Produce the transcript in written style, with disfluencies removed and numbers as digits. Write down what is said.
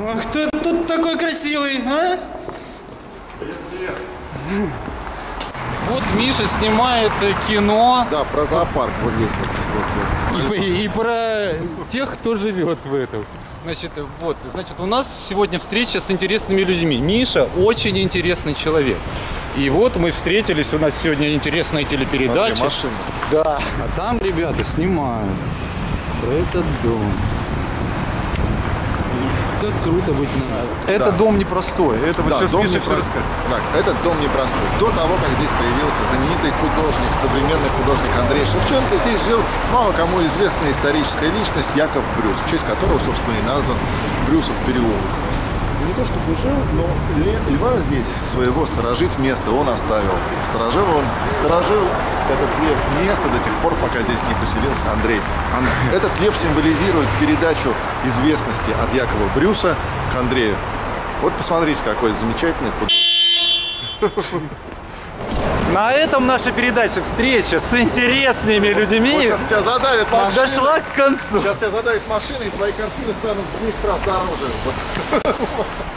А кто тут такой красивый, а? Привет. Вот Миша снимает кино. Да, про зоопарк вот здесь вот. И про тех, кто живет в этом. Значит, у нас сегодня встреча с интересными людьми. Миша очень интересный человек. И вот мы встретились, у нас сегодня интересная телепередача. Смотри, машина. Да, а там ребята снимают про этот дом. Как круто быть на... Это дом непростой, это вот сейчас Миша все расскажет. Так, этот дом непростой. До того, как здесь появился знаменитый художник, современный художник Андрей Шевченко, здесь жил мало кому известная историческая личность Яков Брюс, в честь которого, собственно, и назван Брюсов переулок. Не то чтобы жил, но льва здесь своего сторожить место он оставил. Сторожил этот лев место до тех пор, пока здесь не поселился Андрей. Этот лев символизирует передачу известности от Якова Брюса к Андрею. Вот посмотрите, какой замечательный художник. На этом наша передача «Встреча с интересными людьми» Вот сейчас тебя задавит машина. подошла к концу. Сейчас тебя задавит машина, и твои картины станут в 10 раз дороже.